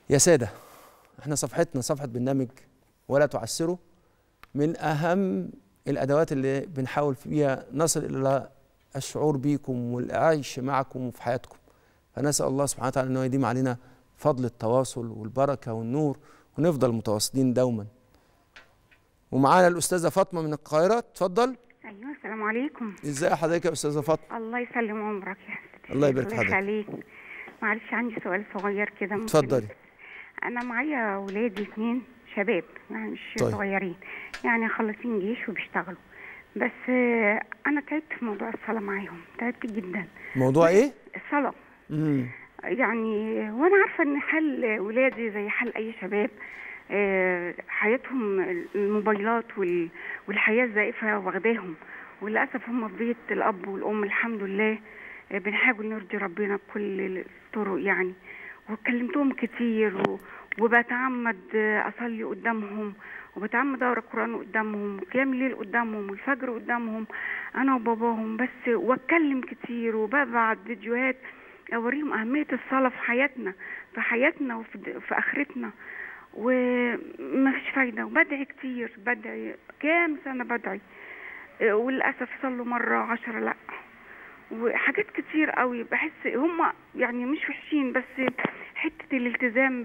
يا سادة، احنا صفحتنا صفحة برنامج ولا تعسروا من أهم الأدوات اللي بنحاول فيها نصل إلى الشعور بيكم والعيش معكم في حياتكم. فنسأل الله سبحانه وتعالى أنه يديم علينا فضل التواصل والبركة والنور ونفضل متواصلين دوما. ومعانا الأستاذة فاطمة من القاهرة، اتفضل. ايوه، السلام عليكم. ازاي حضرتك يا أستاذة فاطمة؟ الله يسلم عمرك يا حبيبتي. الله يبارك في حضرتك. الله يخليك. معلش عندي سؤال صغير كده ممكن؟ اتفضلي. انا معايا ولادي 2 شباب، يعني مش طيب. صغيرين، يعني خلصين جيش وبيشتغلوا، بس انا تعبت في موضوع الصلاه معاهم، تعبت جدا. موضوع ايه؟ الصلاه. يعني وانا عارفه ان حال ولادي زي حال اي شباب، حياتهم الموبايلات والحياه الزائفه واخداهم، وللاسف هم في بيت الاب والام الحمد لله. بنحاول نرضي ربنا بكل الطرق يعني، وكلمتهم كتير وبتعمد اصلي قدامهم، وبتعمد اقرا القران قدامهم، وقيام الليل قدامهم، والفجر قدامهم انا وباباهم، بس واتكلم كتير وببعت فيديوهات اوريهم اهميه الصلاه في حياتنا وفي اخرتنا، وما فيش فايده. وبدعي كتير، بدعي كام سنه بدعي، وللاسف صلوا مره 10 لا، وحاجات كتير قوي. بحس هم يعني مش وحشين، بس حته الالتزام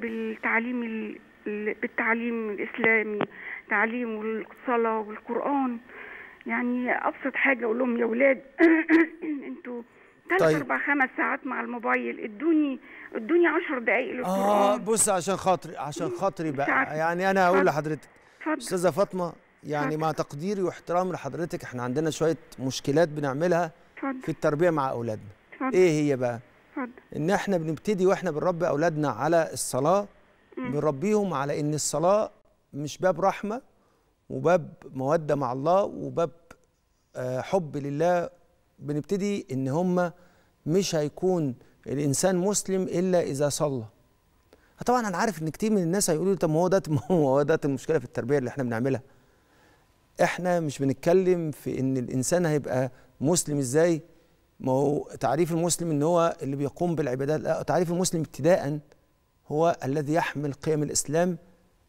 بالتعليم الاسلامي، تعليم الصلاه والقران. يعني ابسط حاجه اقول لهم يا ولاد انتوا 3 4 5 ساعات مع الموبايل، ادوني 10 دقائق للقران. بص، عشان خاطري بقى، يعني انا هقول لحضرتك استاذه فاطمه، يعني مع تقديري واحترامي لحضرتك، احنا عندنا شويه مشكلات بنعملها في التربيه مع اولادنا. ايه هي بقى؟ ان احنا بنبتدي واحنا بنربي اولادنا على الصلاه، بنربيهم على ان الصلاه مش باب رحمه وباب موده مع الله وباب حب لله. بنبتدي ان هم مش هيكون الانسان مسلم الا اذا صلى. طبعا انا عارف ان كتير من الناس هيقولوا طب ما هو ده المشكله في التربيه اللي احنا بنعملها. احنا مش بنتكلم في ان الانسان هيبقى مسلم ازاي. ما هو تعريف المسلم ان هو اللي بيقوم بالعبادات. لا، تعريف المسلم ابتداء هو الذي يحمل قيم الاسلام،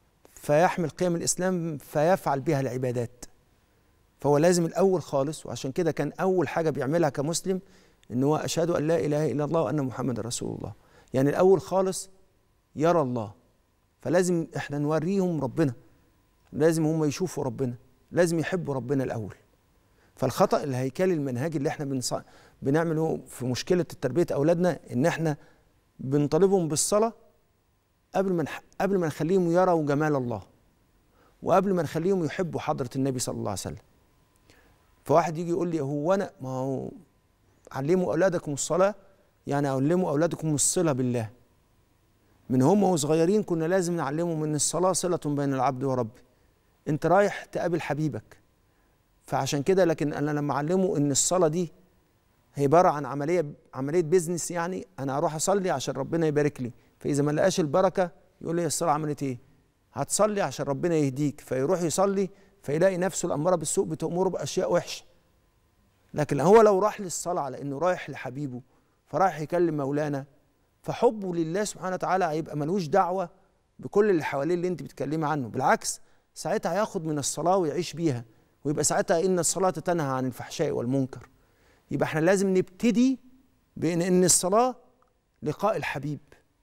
فيفعل بها العبادات. فهو لازم الاول خالص، وعشان كده كان اول حاجه بيعملها كمسلم ان هو اشهد ان لا اله الا الله وان محمد رسول الله. يعني الاول خالص يرى الله، فلازم احنا نوريهم ربنا، لازم هم يشوفوا ربنا، لازم يحبوا ربنا الاول. فالخطأ الهيكلي المنهجي اللي احنا بنعمله في مشكله تربيه اولادنا ان احنا بنطالبهم بالصلاه قبل ما نخليهم يروا جمال الله، وقبل ما نخليهم يحبوا حضره النبي صلى الله عليه وسلم. فواحد يجي يقول لي ما هو علموا اولادكم الصلاه، يعني علموا اولادكم الصله بالله. من هم وصغيرين كنا لازم نعلمهم ان الصلاه صله بين العبد وربه. انت رايح تقابل حبيبك، فعشان كده لكن انا لما اعلمه ان الصلاه دي هي عباره عن عمليه بيزنس، يعني انا اروح اصلي عشان ربنا يبارك لي، فاذا ما لقاش البركه يقول لي الصلاه عملت ايه؟ هتصلي عشان ربنا يهديك، فيروح يصلي فيلاقي نفسه الاماره بالسوء بتامره باشياء وحشه. لكن هو لو راح للصلاه على انه رايح لحبيبه، فرايح يكلم مولانا، فحبه لله سبحانه وتعالى هيبقى ملوش دعوه بكل اللي حواليه اللي انت بتتكلمي عنه. بالعكس، ساعتها هياخد من الصلاه ويعيش بيها، ويبقى ساعتها ان الصلاه تنهى عن الفحشاء والمنكر. يبقى احنا لازم نبتدي بان الصلاه لقاء الحبيب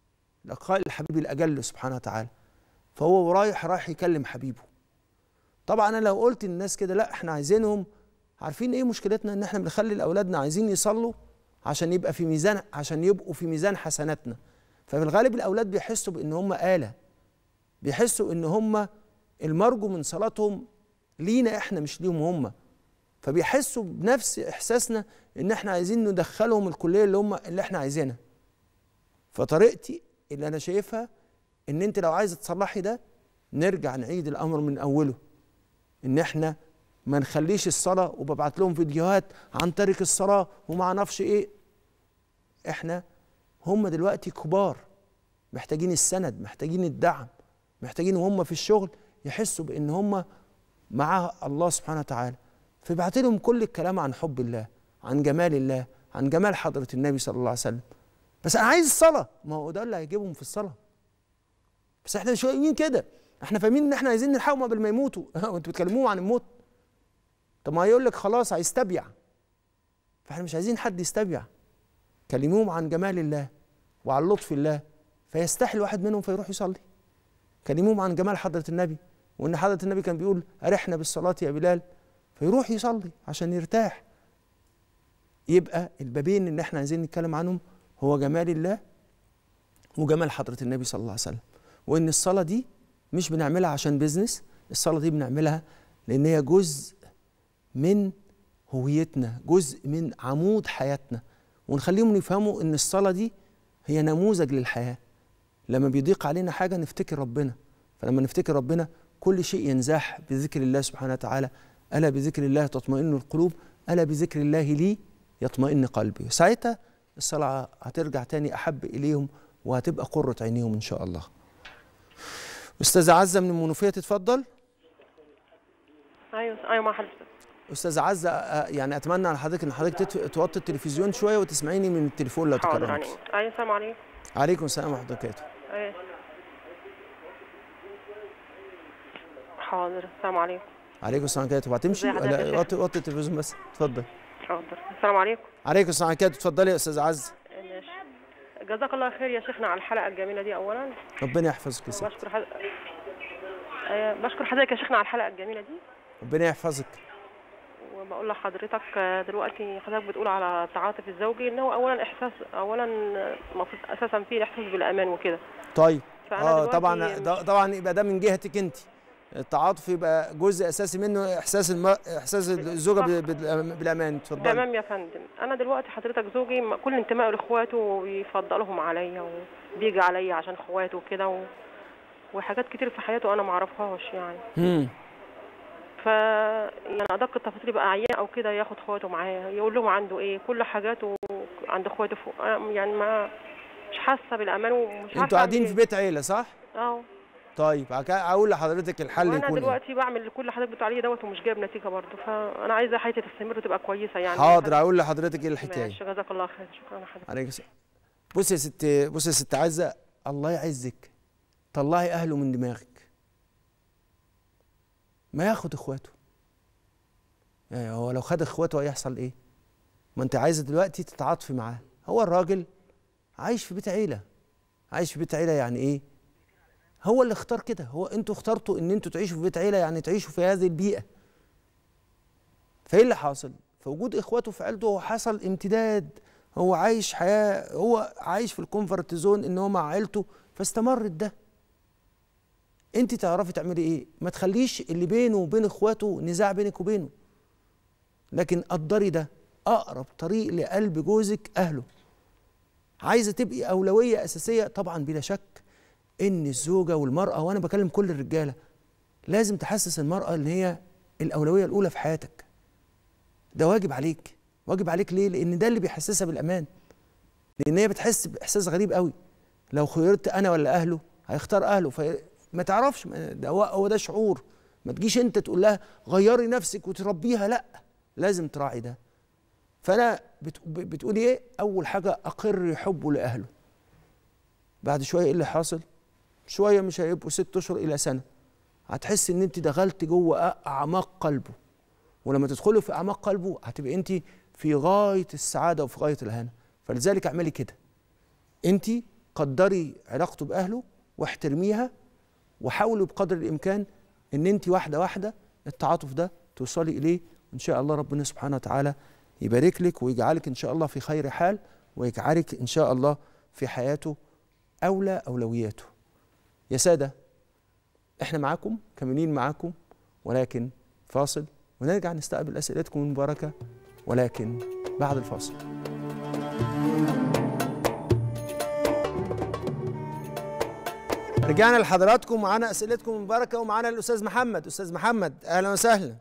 الاجل سبحانه وتعالى. فهو رايح يكلم حبيبه. طبعا انا لو قلت للناس كده لا، احنا عايزينهم، عارفين ايه مشكلتنا؟ ان احنا بنخلي اولادنا عايزين يصلوا عشان يبقوا في ميزان حسناتنا. ففي الغالب الاولاد بيحسوا بان هم آلة، بيحسوا ان هم المرجو من صلاتهم لينا احنا مش ليهم هم، فبيحسوا بنفس احساسنا ان احنا عايزين ندخلهم الكليه اللي احنا عايزينها. فطريقتي اللي انا شايفها ان انت لو عايزه تصلحي ده، نرجع نعيد الامر من اوله، ان احنا ما نخليش الصلاه وببعت لهم فيديوهات عن تارك الصلاه وما اعرفش ايه. احنا هم دلوقتي كبار، محتاجين السند، محتاجين الدعم، محتاجين وهم في الشغل يحسوا بان هم مع الله سبحانه وتعالى. فبعت لهم كل الكلام عن حب الله، عن جمال الله، عن جمال حضره النبي صلى الله عليه وسلم. بس انا عايز الصلاه، ما هو ده اللي هيجيبهم في الصلاه. بس احنا مش فاهمين كده، احنا فاهمين ان احنا عايزين نلحقهم قبل ما يموتوا. وانتوا بتكلموهم عن الموت. طب ما هيقول لك خلاص هيستبيع، فاحنا مش عايزين حد يستبيع. كلموهم عن جمال الله وعن لطف الله فيستحي الواحد منهم فيروح يصلي. كلموهم عن جمال حضرة النبي، وان حضرة النبي كان بيقول ارحنا بالصلاة يا بلال، فيروح يصلي عشان يرتاح. يبقى البابين اللي احنا عايزين نتكلم عنهم هو جمال الله وجمال حضرة النبي صلى الله عليه وسلم، وان الصلاة دي مش بنعملها عشان بيزنس، الصلاة دي بنعملها لان هي جزء من هويتنا، جزء من عمود حياتنا، ونخليهم يفهموا ان الصلاة دي هي نموذج للحياة. لما بيضيق علينا حاجة نفتكر ربنا، فلما نفتكر ربنا كل شيء ينزاح بذكر الله سبحانه وتعالى. ألا بذكر الله تطمئن القلوب، ألا بذكر الله لي يطمئن قلبي. ساعتها الصلاة هترجع تاني أحب إليهم وهتبقى قرة عينيهم إن شاء الله. أستاذة عزة من المنوفية تتفضل. ايوه مع حضرتك. أستاذة عزة، يعني أتمنى على حضرتك إن حضرتك توطي التلفزيون شوية وتسمعيني من التليفون لو تكرمتي. حاضر. ايوه السلام عليكم. عليكم السلام ورحمة الله وبركاته. حاضر. السلام عليكم. عليكم السلام ورحمة الله وبركاته. وهتمشي؟ وطي التلفزيون بس، اتفضل. حاضر. السلام عليكم. عليكم السلام ورحمة الله وبركاته. اتفضلي يا أستاذة عزة. ماشي. جزاك الله خير يا شيخنا على الحلقة الجميلة دي أولا. ربنا يحفظك يا ستي. بشكر حضرتك يا شيخنا على الحلقة الجميلة دي. ربنا يحفظك. وبقول لحضرتك دلوقتي حضرتك بتقول على التعاطف الزوجي ان هو اولا المفروض اساسا فيه الاحساس بالامان وكده. طيب طبعا يبقى ده من جهتك انت. التعاطف يبقى جزء اساسي منه احساس الزوجه بالامان. اتفضلي. تمام يا فندم. انا دلوقتي حضرتك زوجي كل انتمائه لاخواته ويفضلهم عليا وبيجي عليا عشان اخواته وكده وحاجات كتير في حياته انا ما اعرفهاش يعني. يعني ادق التفاصيل يبقى عيان او كده ياخد اخواته معاه يقول لهم عنده ايه، كل حاجاته عند اخواته فوق. يعني ما مش حاسه بالامان ومش عارفه. انتوا قاعدين في بيت عيله صح؟ طيب هقول لحضرتك الحل يكون انا دلوقتي بعمل كل حضرتك بتقول عليه دوت ومش جايب نتيجه برضه، فانا عايزه حياتي تستمر وتبقى كويسه يعني. حاضر هقول لحضرتك ايه الحكايه. ماشي جزاك الله خير. شكرا لحضرتك. عليك السلام. بصي يا ست عزه، الله يعزك، طلعي اهله من دماغك. ما ياخد اخواته. يعني هو لو خد اخواته هيحصل ايه؟ ما انت عايزه دلوقتي تتعاطفي معاه. هو الراجل عايش في بيت عيله. عايش في بيت عيله يعني ايه؟ هو اللي اختار كده، هو انتوا اخترتوا ان انتوا تعيشوا في بيت عيله، يعني تعيشوا في هذه البيئه. فايه اللي حاصل؟ فوجود اخواته في عيلته هو حصل امتداد، هو عايش حياه، هو عايش في الكومفورت زون ان هو مع عيلته فاستمرت ده. انت تعرفي تعملي ايه؟ ما تخليش اللي بينه وبين اخواته نزاع بينك وبينه. لكن قدري ده اقرب طريق لقلب جوزك اهله. عايزه تبقي اولويه اساسيه طبعا بلا شك ان الزوجه والمراه، وانا بكلم كل الرجاله، لازم تحسس المراه ان هي الاولويه الاولى في حياتك. ده واجب عليك. واجب عليك ليه؟ لان ده اللي بيحسسها بالامان. لان هي بتحس باحساس غريب قوي. لو خيرت انا ولا اهله هيختار اهله، ما تعرفش ده هو ده شعور. ما تجيش انت تقول لها غيري نفسك وتربيها، لا، لازم تراعي ده. فانا بتقولي ايه؟ اول حاجه اقر حبه لاهله. بعد شويه ايه اللي حاصل؟ شويه مش هيبقوا 6 اشهر الى سنه، هتحس ان انت دخلت جوه اعماق قلبه. ولما تدخلي في اعماق قلبه هتبقى انت في غايه السعاده وفي غايه الهنا. فلذلك اعملي كده. انت قدري علاقته باهله واحترميها، وحاولوا بقدر الامكان ان انت واحده واحده التعاطف ده توصلي اليه. ان شاء الله ربنا سبحانه وتعالى يبارك لك ويجعلك ان شاء الله في خير حال، ويجعلك ان شاء الله في حياته اولى اولوياته. يا ساده، احنا معاكم، كاملين معاكم، ولكن فاصل ونرجع نستقبل اسئلتكم المباركه، ولكن بعد الفاصل. رجعنا لحضراتكم، معانا اسئلتكم المباركه ومعانا الاستاذ محمد. استاذ محمد اهلا وسهلا.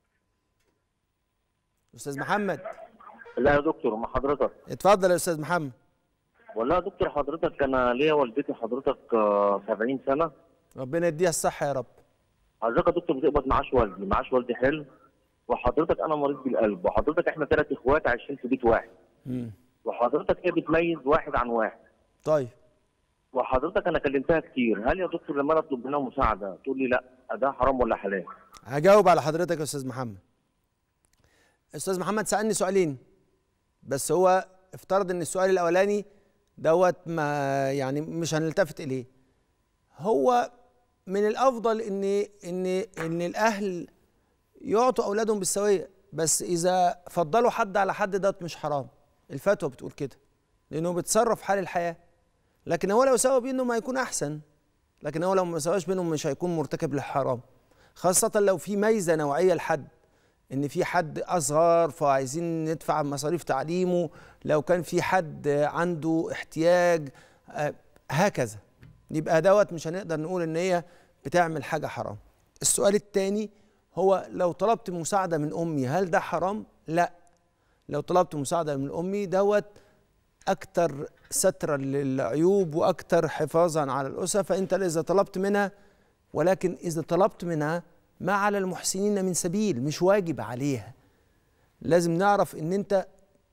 استاذ محمد. لا يا دكتور، مع حضرتك. اتفضل يا استاذ محمد. والله يا دكتور حضرتك انا ليا والدتي حضرتك 70 سنه. ربنا يديها الصحه يا رب. حضرتك يا دكتور بتقبض معاش والدي حلو، وحضرتك انا مريض بالقلب، وحضرتك احنا 3 اخوات عايشين في بيت واحد. وحضرتك هي بتميز واحد عن واحد. طيب. وحضرتك انا كلمتها كتير، هل يا دكتور لما انا اطلب منها مساعده تقول لي لا ده حرام ولا حلال؟ هجاوب على حضرتك يا استاذ محمد. استاذ محمد سألني سؤالين، بس هو افترض ان السؤال الاولاني دوت ما يعني مش هنلتفت اليه. هو من الافضل ان الاهل يعطوا اولادهم بالسويه، بس اذا فضلوا حد على حد دوت مش حرام. الفتوى بتقول كده، لانه بيتصرف حال الحياه. لكن هو لو سوى بينهم هيكون احسن، لكن هو لو ما سواش بينهم مش هيكون مرتكب للحرام، خاصه لو في ميزه نوعيه لحد، ان في حد اصغر فعايزين ندفع مصاريف تعليمه، لو كان في حد عنده احتياج هكذا، يبقى دوت مش هنقدر نقول ان هي بتعمل حاجه حرام. السؤال الثاني هو لو طلبت مساعده من امي هل ده حرام؟ لا. لو طلبت مساعده من امي دوت اكتر سترا للعيوب واكتر حفاظا على الاسره، فانت اذا طلبت منها، ولكن اذا طلبت منها ما على المحسنين من سبيل، مش واجب عليها. لازم نعرف ان انت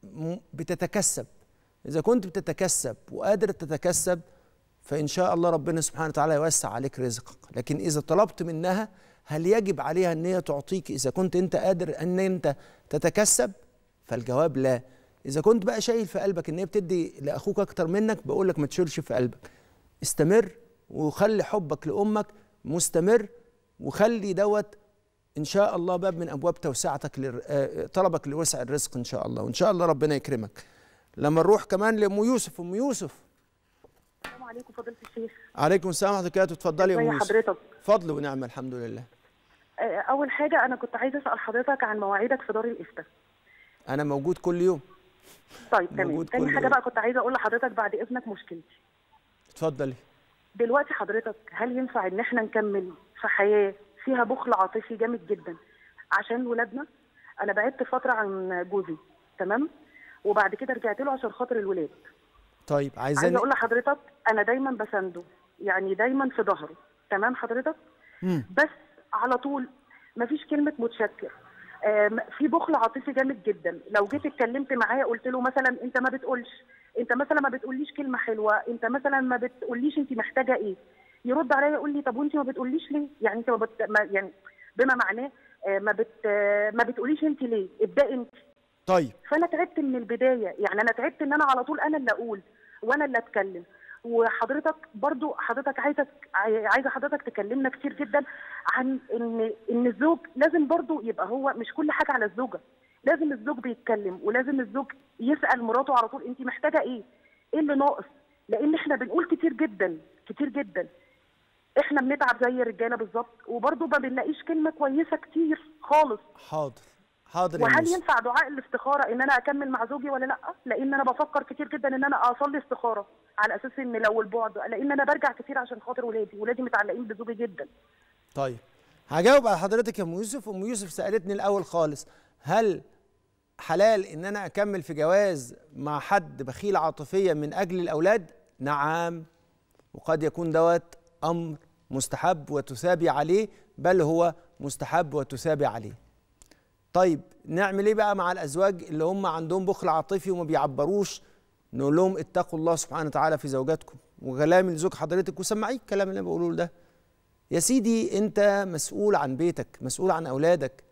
بتتكسب. اذا كنت بتتكسب وقادر تتكسب فان شاء الله ربنا سبحانه وتعالى يوسع عليك رزقك. لكن اذا طلبت منها هل يجب عليها ان هي تعطيك اذا كنت انت قادر ان انت تتكسب؟ فالجواب لا. اذا كنت بقى شايل في قلبك ان هي بتدي لاخوك اكتر منك، بقول لك ما تشيلش في قلبك، استمر وخلي حبك لامك مستمر، وخلي دوت ان شاء الله باب من ابواب توسعتك طلبك لوسع الرزق ان شاء الله، وان شاء الله ربنا يكرمك. لما نروح كمان لام يوسف. ام يوسف. السلام عليكم فضيلة الشيخ. عليكم السلام ورحمه الله وبركاته. اتفضلي يا ام يوسف. حضرتك فضل ونعمه الحمد لله. اول حاجه انا كنت عايزه اسال حضرتك عن مواعيدك في دار الافتاء. انا موجود كل يوم. طيب تمام. تاني حاجه بقى كنت عايزه اقول لحضرتك بعد اذنك مشكلتي. اتفضلي. دلوقتي حضرتك هل ينفع ان احنا نكمل في حياه فيها بخل عاطفي جامد جدا عشان ولادنا؟ انا بعدت فتره عن جوزي تمام، وبعد كده رجعت له عشان خاطر الولاد. طيب عايزه اقول لحضرتك انا دايما بسنده، يعني دايما في ظهره تمام حضرتك. بس على طول مفيش كلمه متشكر. في بخل عاطفي جامد جدا. لو جيت اتكلمت معاه قلت له مثلا انت ما بتقولش، انت مثلا ما بتقوليش كلمه حلوه، انت مثلا ما بتقوليش انت محتاجه ايه، يرد عليا يقول لي طب وانت ما بتقوليش ليه؟ يعني انت يعني بما معناه ما بتقوليش انت ليه؟ ابدأي انت. طيب. فانا تعبت من البدايه، يعني انا تعبت ان انا على طول انا اللي اقول وانا اللي اتكلم. وحضرتك برضو عايزه حضرتك تكلمنا كتير جدا عن ان الزوج لازم برضو يبقى هو مش كل حاجه على الزوجه، لازم الزوج بيتكلم، ولازم الزوج يسال مراته على طول انت محتاجه ايه؟ ايه اللي ناقص؟ لان احنا بنقول كتير جدا كتير جدا، احنا بنتعب زي الرجاله بالظبط، وبرضو ما بنلاقيش كلمه كويسه كتير خالص. حاضر. وهل ينفع دعاء الاستخاره ان انا اكمل مع زوجي ولا لا؟ لان انا بفكر كتير جدا ان انا اصلي استخاره على اساس ان لو البعد، لان انا برجع كتير عشان خاطر ولادي متعلقين بزوجي جدا. طيب هجاوب على حضرتك يا ام يوسف. ام يوسف سالتني الاول خالص هل حلال ان انا اكمل في جواز مع حد بخيل عاطفيا من اجل الاولاد؟ نعم، وقد يكون دوت امر مستحب وتثابي عليه، بل هو مستحب وتثابي عليه. طيب نعمل ايه بقى مع الازواج اللي هم عندهم بخل عاطفي وما بيعبروش؟ نقول لهم اتقوا الله سبحانه وتعالى في زوجاتكم. وكلام لزوج حضرتك وسمعيه الكلام اللي انا بقوله ده. يا سيدي انت مسؤول عن بيتك، مسؤول عن اولادك،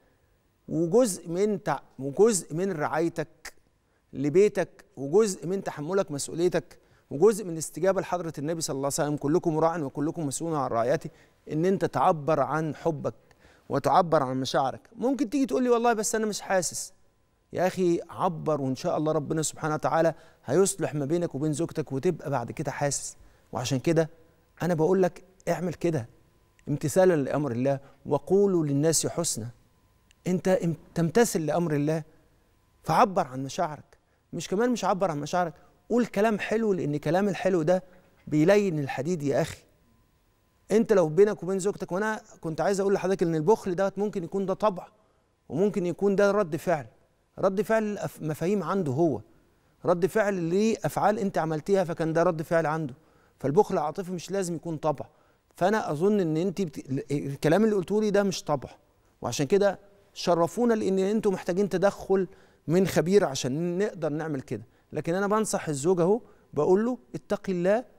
وجزء من رعايتك لبيتك، وجزء من تحملك مسؤوليتك، وجزء من الاستجابه لحضره النبي صلى الله عليه وسلم كلكم راع وكلكم مسؤول عن رعايته، ان انت تعبر عن حبك وتعبر عن مشاعرك. ممكن تيجي تقول لي والله بس انا مش حاسس. يا اخي عبر، وان شاء الله ربنا سبحانه وتعالى هيصلح ما بينك وبين زوجتك وتبقى بعد كده حاسس. وعشان كده انا بقول لك اعمل كده امتثالا لامر الله، وقولوا للناس حسنا. انت تمتثل لامر الله، فعبر عن مشاعرك. مش عبر عن مشاعرك، قول كلام حلو، لان كلام الحلو ده بيلين الحديد يا اخي. انت لو بينك وبين زوجتك، وانا كنت عايز اقول لحضرتك ان البخل دوت ممكن يكون ده طبع، وممكن يكون ده رد فعل مفاهيم عنده هو، رد فعل لافعال انت عملتيها فكان ده رد فعل عنده. فالبخل العاطفي مش لازم يكون طبع. فانا اظن ان انت الكلام اللي قلته لي ده مش طبع، وعشان كده شرفونا، لان انتم محتاجين تدخل من خبير عشان نقدر نعمل كده. لكن انا بنصح الزوج اهو، بقول له اتقي الله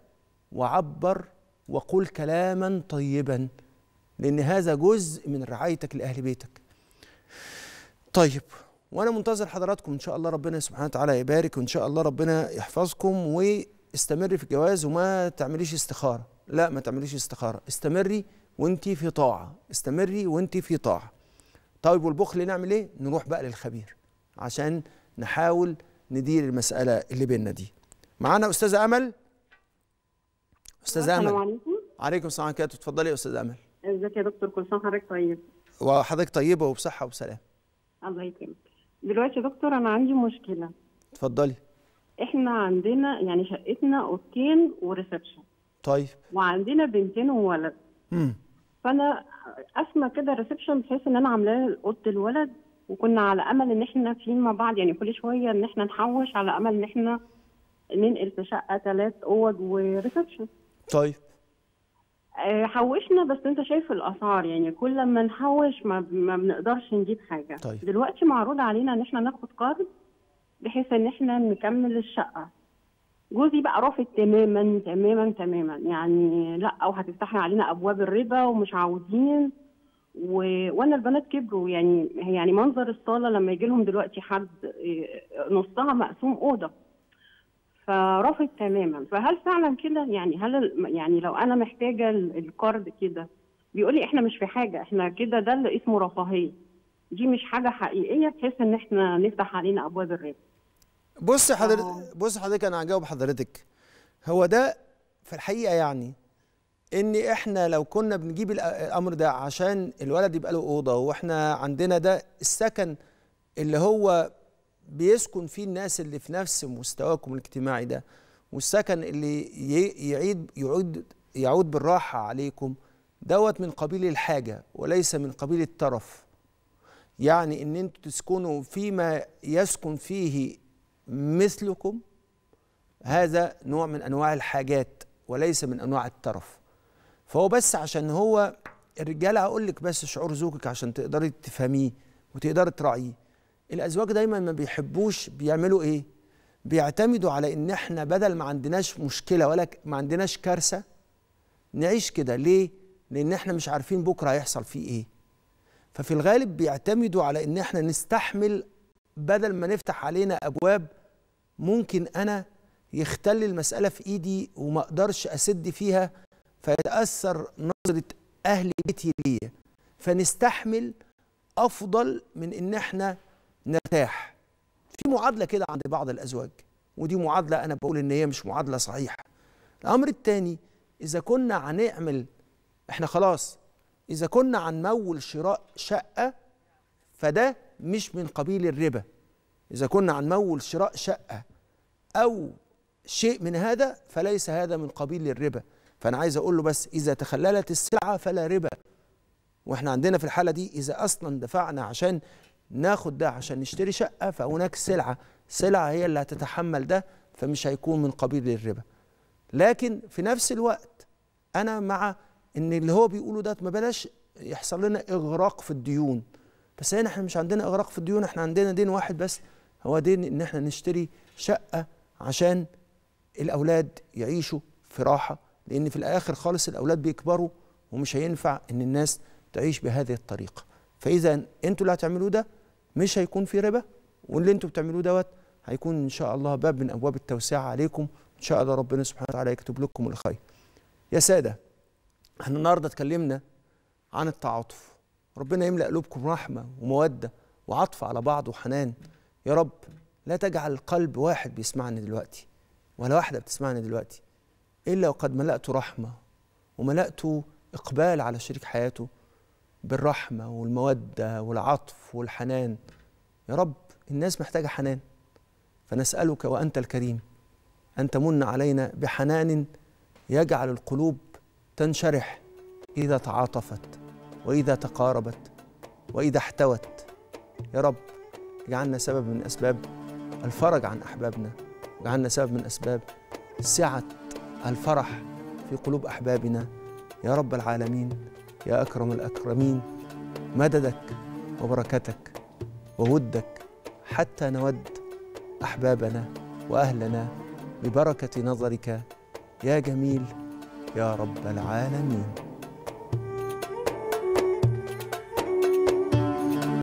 وعبر وقل كلاما طيبا، لأن هذا جزء من رعايتك لأهل بيتك. طيب، وأنا منتظر حضراتكم إن شاء الله، ربنا سبحانه وتعالى يبارك، وإن شاء الله ربنا يحفظكم، واستمري في الجواز وما تعمليش استخارة. لا، ما تعمليش استخارة، استمري وانتي في طاعة، استمري وانتي في طاعة. طيب، والبخل نعمل ايه؟ نروح بقى للخبير عشان نحاول ندير المسألة اللي بيننا دي. معانا أستاذة أمل. أستاذة أمل. السلام عليكم. عليكم السلام ورحمة الله. اتفضلي يا أستاذة أمل. ازيك يا دكتور؟ كل سنة وحضرتك طيب. وحضرتك طيبة وبصحة وبسلام. الله يكرمك. دلوقتي يا دكتور أنا عندي مشكلة. اتفضلي. احنا عندنا يعني شقتنا أوضتين وريسبشن. طيب. وعندنا بنتين وولد. فأنا قاسمة كده الريسبشن بحيث إن أنا عاملاه أوضة الولد، وكنا على أمل إن احنا فيما بعد يعني كل شوية إن احنا نحوش على أمل إن احنا ننقل في شقة 3 أوض وريسبشن. طيب. حوشنا، بس انت شايف الاسعار يعني كل ما نحوش ما بنقدرش نجيب حاجه. طيب. دلوقتي معروض علينا ان احنا ناخد قرض بحيث ان احنا نكمل الشقه. جوزي بقى رافض تماما تماما تماما، يعني لا، وهتفتحي علينا ابواب الربا ومش عاوزين. وانا البنات كبروا، يعني منظر الصاله لما يجي لهم دلوقتي حد نصها مقسوم اوضه، فرافض تماما. فهل فعلا كده يعني يعني لو انا محتاجه القرض كده بيقول لي احنا مش في حاجه، احنا كده ده اللي اسمه رفاهيه، دي مش حاجه حقيقيه بحيث ان احنا نفتح علينا ابواب الربا. بص حضرتك انا هجاوب حضرتك. هو ده في الحقيقه يعني ان احنا لو كنا بنجيب الامر ده عشان الولد يبقى له اوضه، واحنا عندنا ده السكن اللي هو بيسكن فيه الناس اللي في نفس مستواكم الاجتماعي ده، والسكن اللي يعود بالراحة عليكم دوت، من قبيل الحاجة وليس من قبيل الترف. يعني ان انتوا تسكنوا فيما يسكن فيه مثلكم، هذا نوع من انواع الحاجات وليس من انواع الترف. فهو بس عشان هو الرجالة، هقول لك بس شعور زوجك عشان تقدري تفهميه وتقدري تراعيه. الازواج دايما ما بيحبوش، بيعملوا ايه؟ بيعتمدوا على ان احنا بدل ما عندناش مشكله ولا ما عندناش كارثه نعيش كده. ليه؟ لان احنا مش عارفين بكره هيحصل فيه ايه. ففي الغالب بيعتمدوا على ان احنا نستحمل بدل ما نفتح علينا ابواب ممكن انا يختل المساله في ايدي وما اقدرش اسد فيها، فيتاثر نظره اهل بيتي ليا، فنستحمل افضل من ان احنا نرتاح. في معادله كده عند بعض الازواج، ودي معادله انا بقول ان هي مش معادله صحيحه. الامر الثاني، اذا كنا هنعمل احنا خلاص، اذا كنا هنمول شراء شقه فده مش من قبيل الربا. اذا كنا هنمول شراء شقه او شيء من هذا فليس هذا من قبيل الربا. فانا عايز اقول له بس اذا تخللت السلعه فلا ربا. واحنا عندنا في الحاله دي اذا اصلا دفعنا عشان ناخد ده عشان نشتري شقه، فهناك سلعه هي اللي هتتحمل ده، فمش هيكون من قبيل الربا. لكن في نفس الوقت انا مع ان اللي هو بيقوله ده ما بلاش يحصل لنا اغراق في الديون. بس هنا احنا مش عندنا اغراق في الديون، احنا عندنا دين واحد بس، هو دين ان احنا نشتري شقه عشان الاولاد يعيشوا في راحه، لان في الاخر خالص الاولاد بيكبروا ومش هينفع ان الناس تعيش بهذه الطريقه. فاذا انتوا اللي هتعملوه ده مش هيكون في ربا، واللي انتوا بتعملوه دوت هيكون ان شاء الله باب من ابواب التوسعه عليكم، ان شاء الله ربنا سبحانه وتعالى يكتب لكم الخير. يا ساده، احنا النهارده اتكلمنا عن التعاطف. ربنا يملأ قلوبكم رحمه وموده وعطف على بعض وحنان. يا رب لا تجعل قلب واحد بيسمعني دلوقتي ولا واحده بتسمعني دلوقتي الا وقد ملأته رحمه وملأته اقبال على شريك حياته بالرحمه والموده والعطف والحنان. يا رب الناس محتاجه حنان، فنسألك وأنت الكريم أن تمن علينا بحنان يجعل القلوب تنشرح إذا تعاطفت وإذا تقاربت وإذا احتوت. يا رب اجعلنا سبب من أسباب الفرج عن أحبابنا، اجعلنا سبب من أسباب سعة الفرح في قلوب أحبابنا يا رب العالمين. يا أكرم الأكرمين، مددك وبركتك وودك حتى نود أحبابنا وأهلنا ببركة نظرك يا جميل يا رب العالمين.